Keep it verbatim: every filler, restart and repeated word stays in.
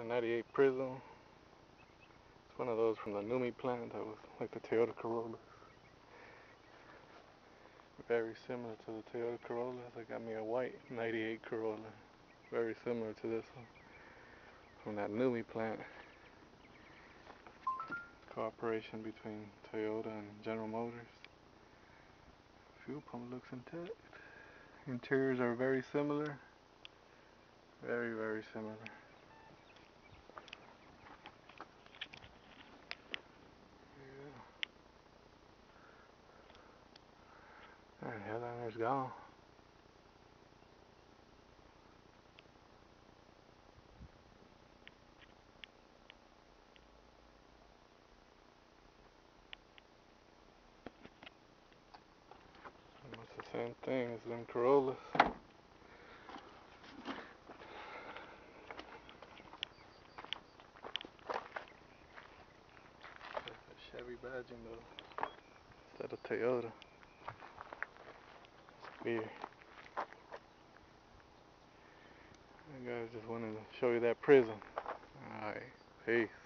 ninety-eight Prizm. It's one of those from the Numi plant that was like the Toyota Corolla. Very similar to the Toyota Corolla. I got me a white ninety-eight Corolla. Very similar to this one. From that Numi plant. Cooperation between Toyota and General Motors. Fuel pump looks intact. Interiors are very similar. Very, very similar. Yeah. Alright, headliner's gone. It's the same thing as them Corollas. Chevy badging though, instead of Toyota. It's weird. I guys just wanted to show you that Prizm. Alright, peace.